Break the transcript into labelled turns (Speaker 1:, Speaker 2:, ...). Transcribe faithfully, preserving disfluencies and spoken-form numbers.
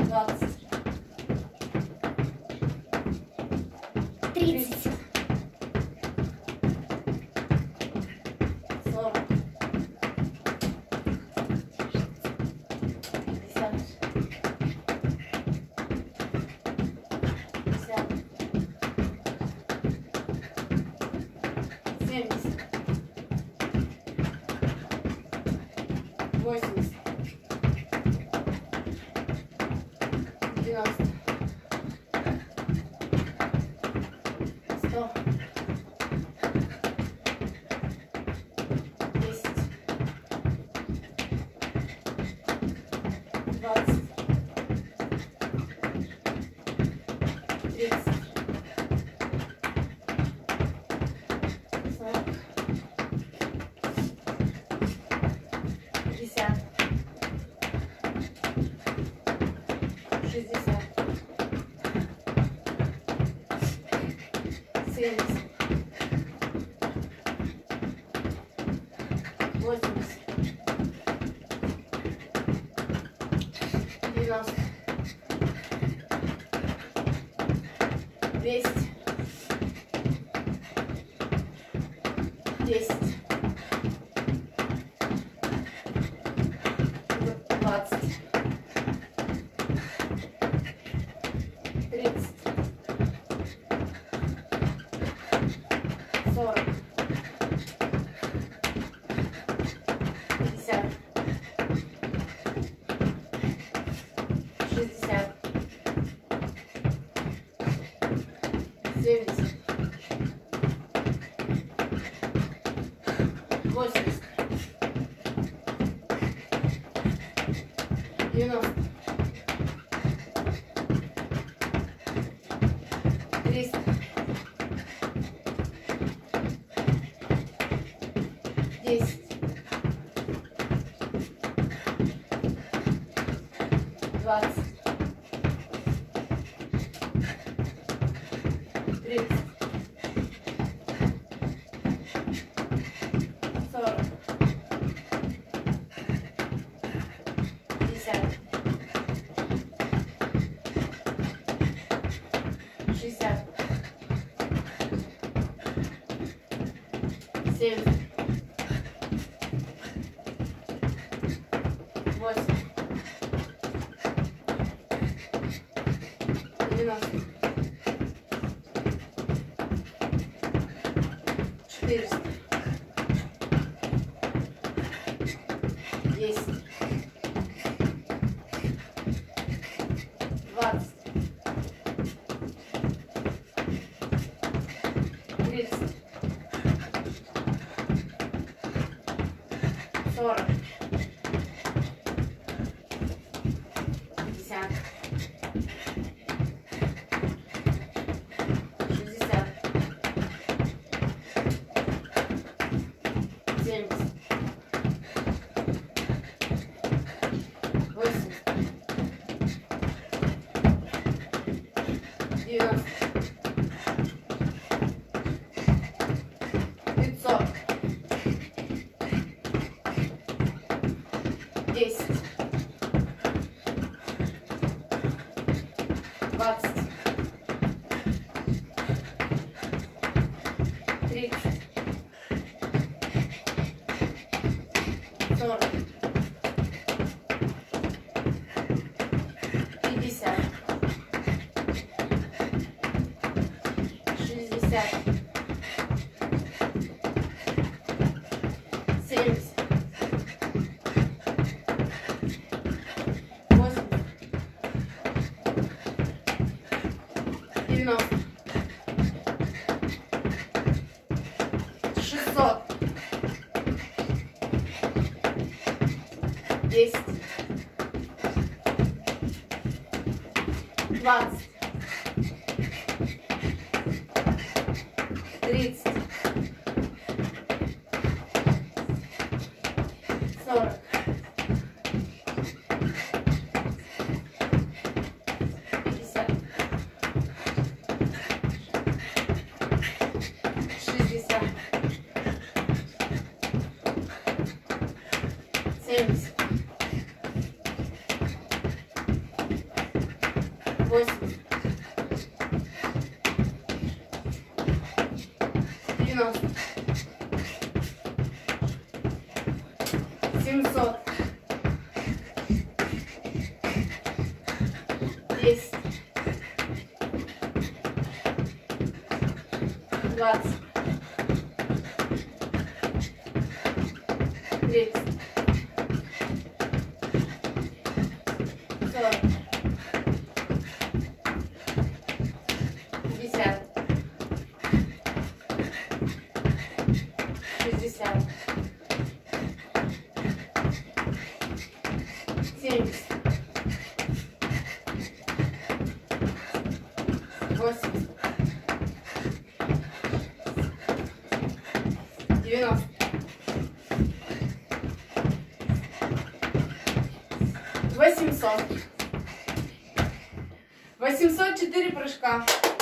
Speaker 1: двадцать, тридцать, сорок, пятьдесят, пятьдесят, семьдесят, восемьдесят, девяносто, сто, десять, двадцать, тридцать, сорок, пятьдесят, шестьдесят, семьдесят, восемьдесят, девяносто, двести, десять, двадцать, тридцать, сорок, пятьдесят, шестьдесят, семьдесят, восемьдесят, девяносто, триста, десять, двадцать, тридцать, сорок, пятьдесят, шестьдесят, семьдесят, восемь, девяносто, четыреста, десять, двадцать, тридцать, сорок, пятьдесят, шестьдесят, семьдесят, восемьдесят, девяносто, пятьсот, десять, двадцать, тридцать, сорок, пятьдесят, шестьдесят, семьдесят, восемьдесят, девяносто, шестьсот, десять, двадцать, тридцать, сорок, пятьдесят, шестьдесят, семьдесят, восемьдесят. девяносто. семьсот. десять. двадцать. тридцать. сорок. пятьдесят. шестьдесят. семьдесят. восемьдесят. девяносто. восемьсот. восемьсот четыре прыжка.